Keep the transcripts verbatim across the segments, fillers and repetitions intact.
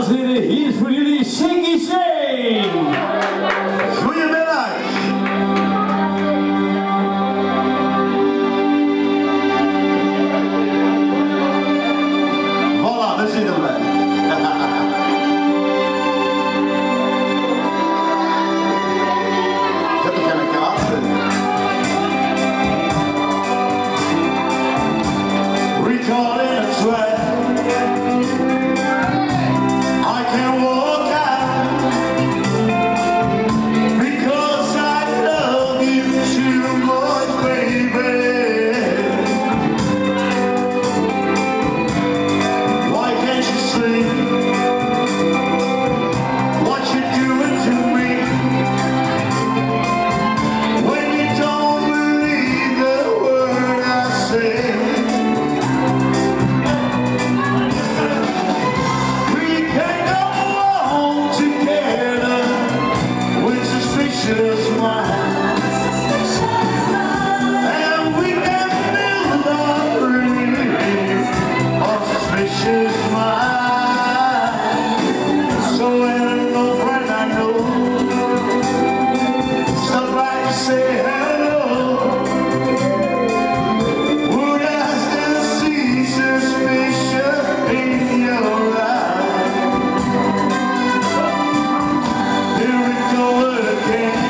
dames en heren, hier is voor jullie Shaky Shane. Goedemiddag. Voilà, daar zitten we. Ik heb nog geen kaarten. Recalling a track. I can walk out because I love you too much, baby. Why can't you see what you're doing to me when you don't believe the word I say? Suspicious minds, and we can build our dreams on suspicious minds. So when no friend I know stop by to say hello, would I still see suspicion in your eyes? Here we go again.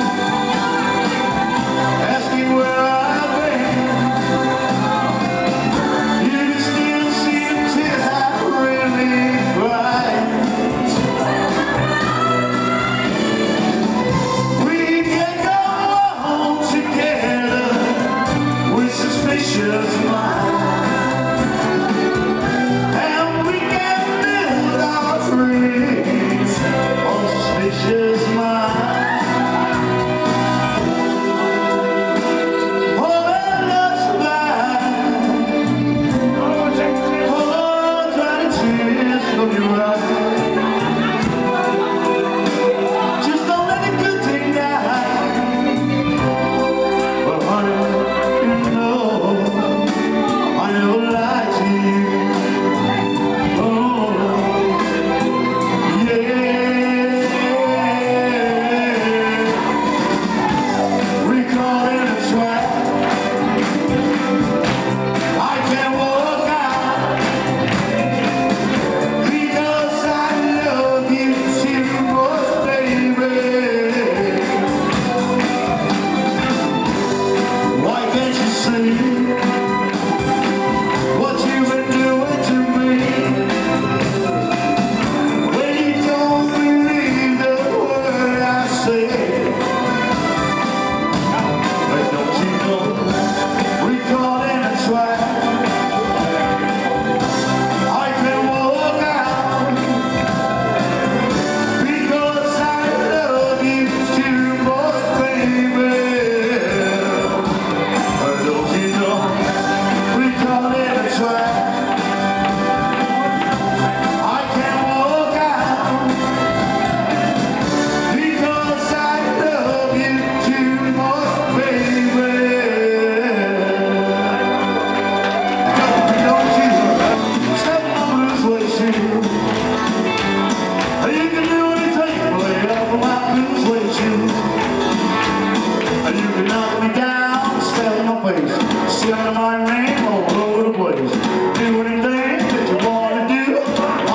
See under my name all over the place. Do anything that you want to do.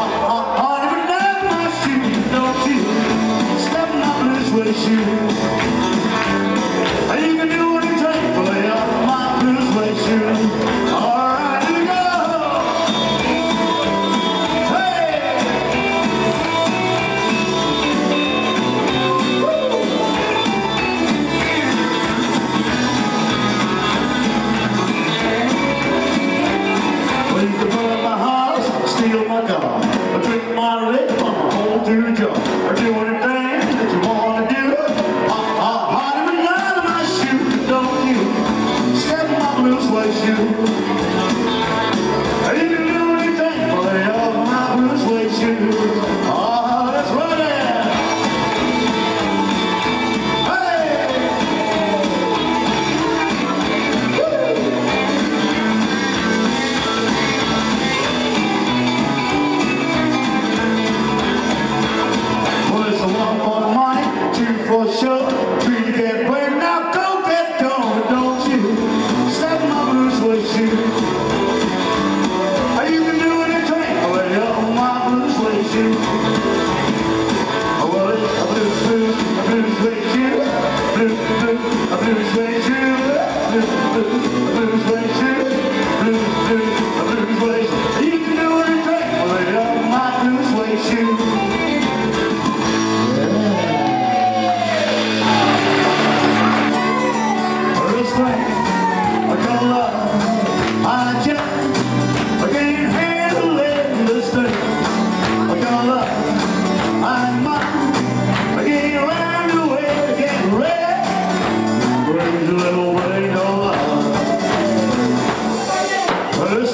I'll never down my shoes, don't you? Step in my blue suede shoes. You can do anything but lay off my blue suede shoes. All right, you go. Take my leg from a hole to the jaw. Or do anything that you want to do. I'll hide me out of my shoes, don't you? Step in my blue suede shoes. You can do anything but lay off my blue suede shoes. Oh, that's right there. Hey! Woo!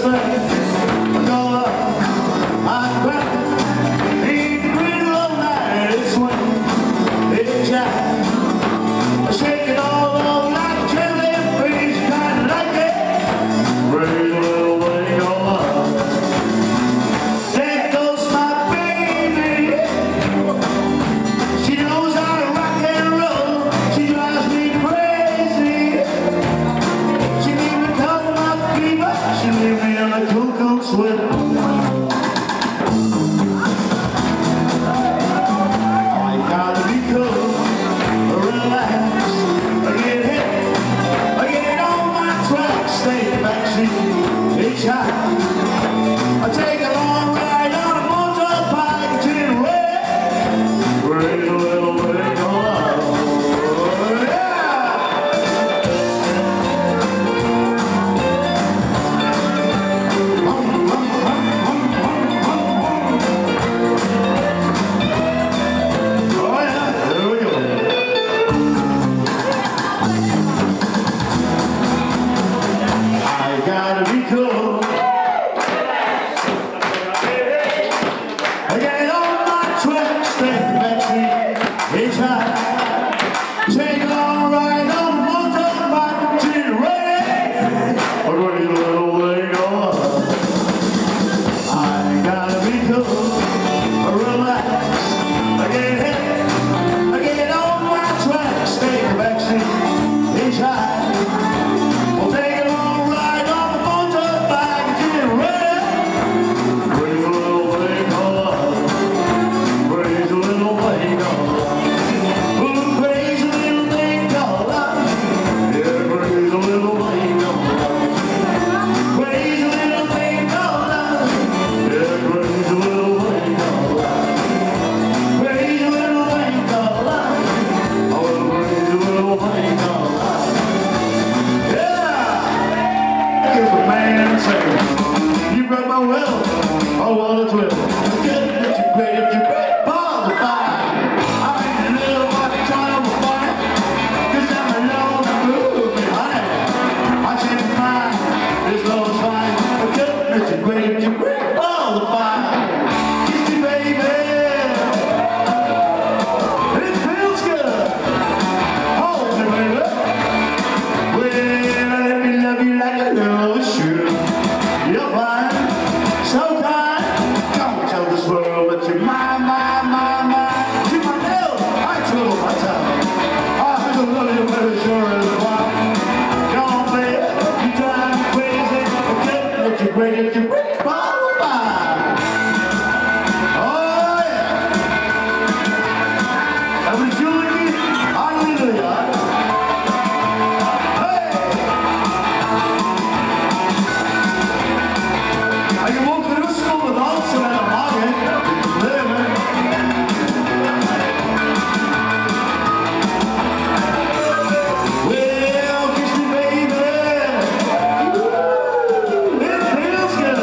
Well, kiss me, baby. Ooh, it feels good.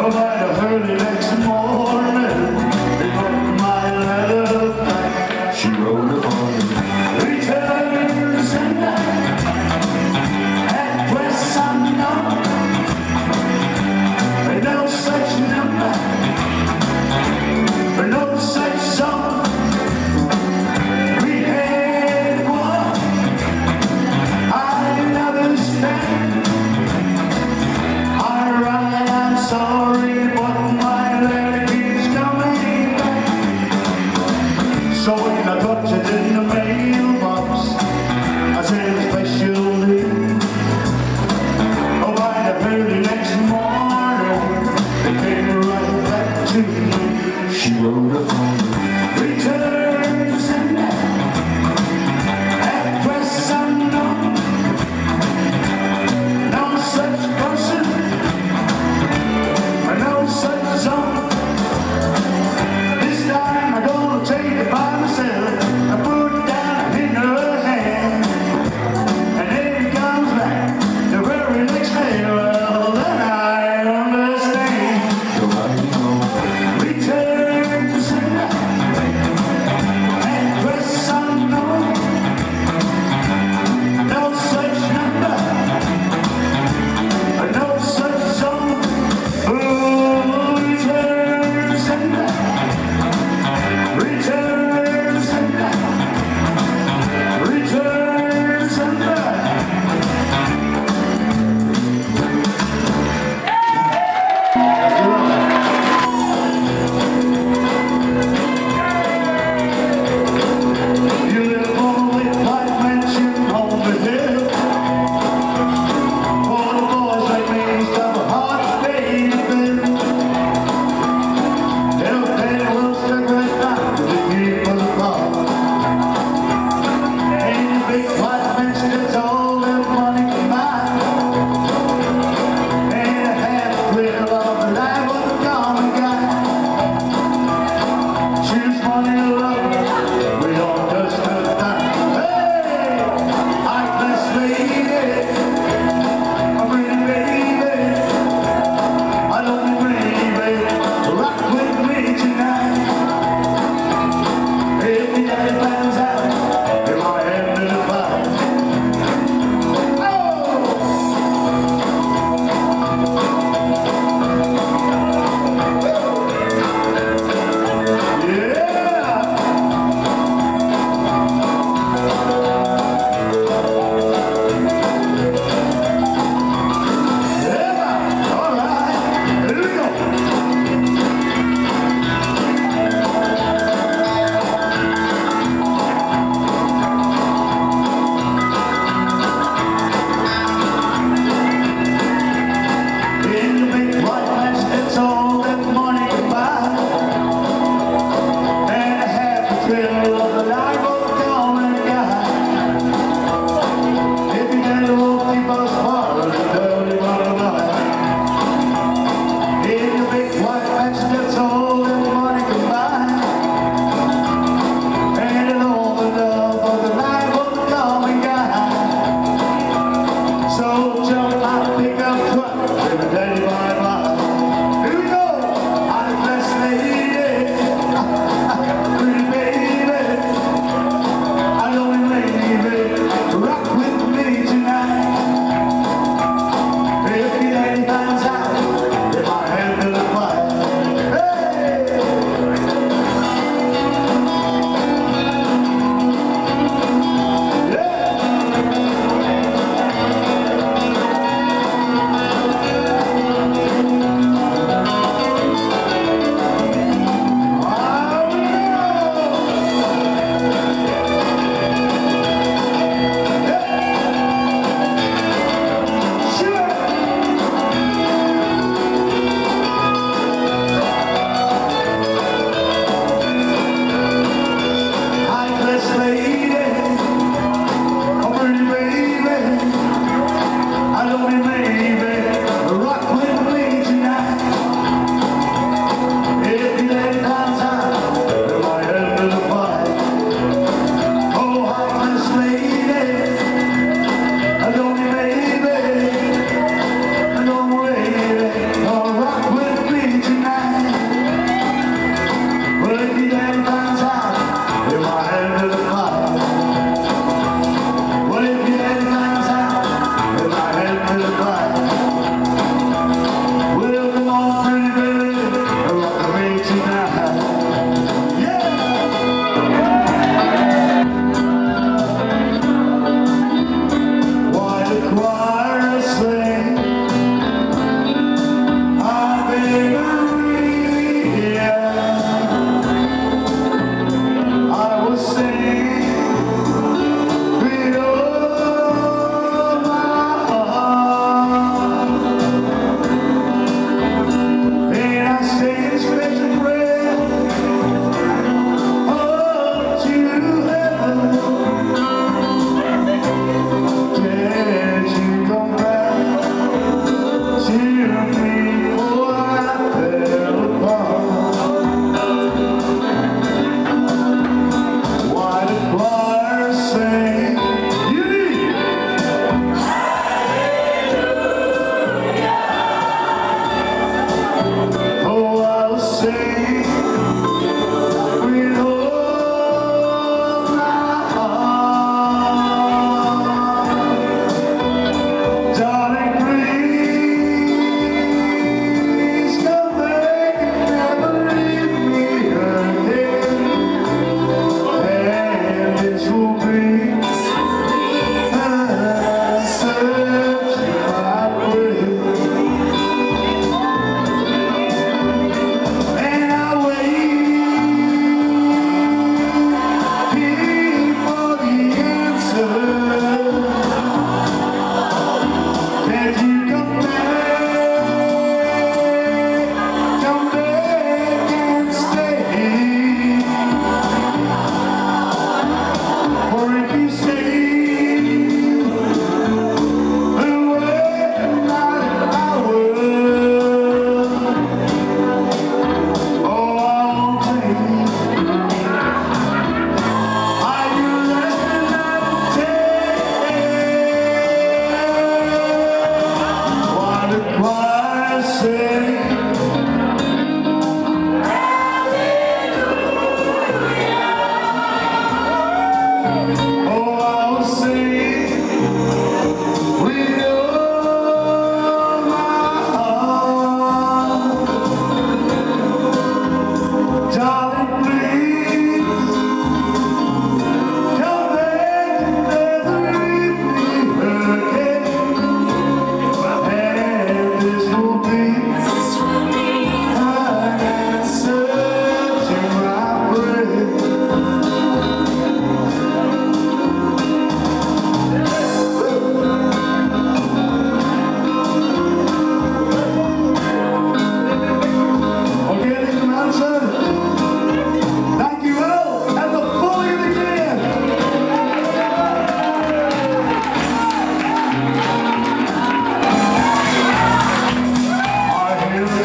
Oh, by the early next morning, they put my letter back. She wrote upon it. Return to sender, address unknown. No such number, no such song. We had one I never spent. Alright, I'm sorry, but my letter keeps coming back. So when I got it in the mailbox, I said special leave. Oh, by the very next morning, they came right back to me. She wrote upon it. Return to sender, address unknown. No such person, no such zone. This time I'm gonna take it by myself. I put it down in her hand, and then it comes back the very next day. Well, then I understand. The writing on Return to sender,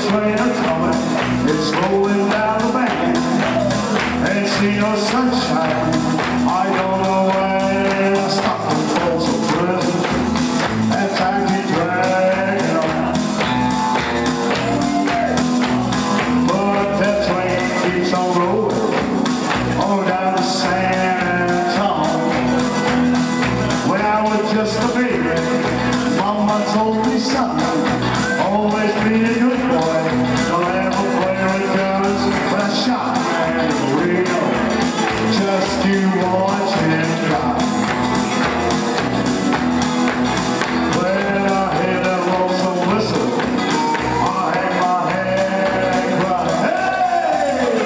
train a coming, it's rolling down the bank. Ain't seen no sunshine, I don't know when. I stopped in Folsom Prison, and time keeps dragging on. But that train keeps on rolling, on down to San Antonio. When I was just a baby, Mama told me, son, always be a good boy, don't ever play with guns. But I shot a man in Reno, just you watch him die. When I hear that lonesome whistle, I hang my head and cry, hey!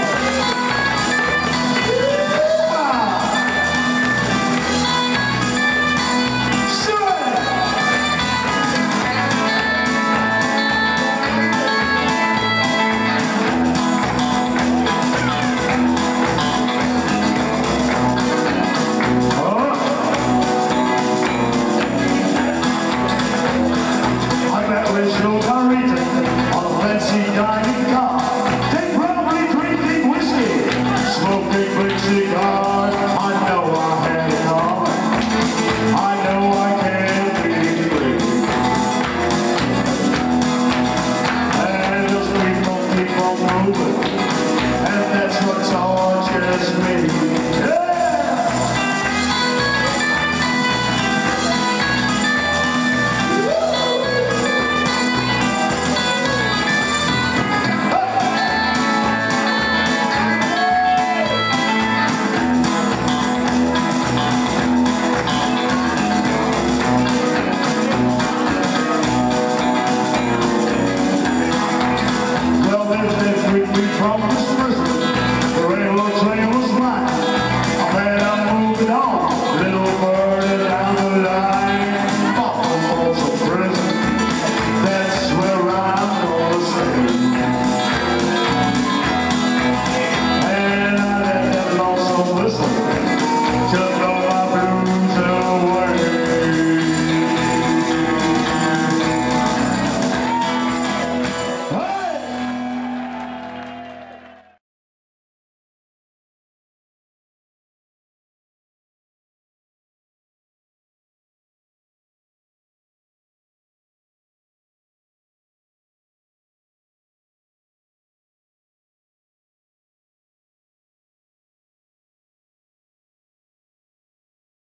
Dining car, they probably drinking whiskey, smoking big cigars. I know I had it all. I know I can't be free. And those people keep on moving, and that's what tortures me. Yeah! We promised